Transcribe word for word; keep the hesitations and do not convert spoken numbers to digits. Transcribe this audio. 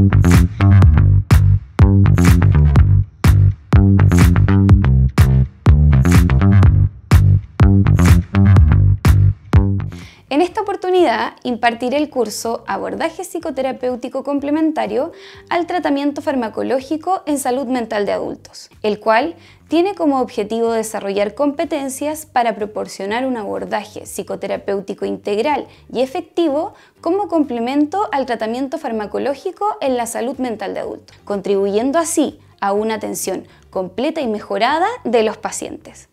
En esta oportunidad impartiré el curso Abordaje Psicoterapéutico Complementario al Tratamiento Farmacológico en Salud Mental de Adultos, el cual tiene como objetivo desarrollar competencias para proporcionar un abordaje psicoterapéutico integral y efectivo como complemento al tratamiento farmacológico en la salud mental de adultos, contribuyendo así a una atención completa y mejorada de los pacientes.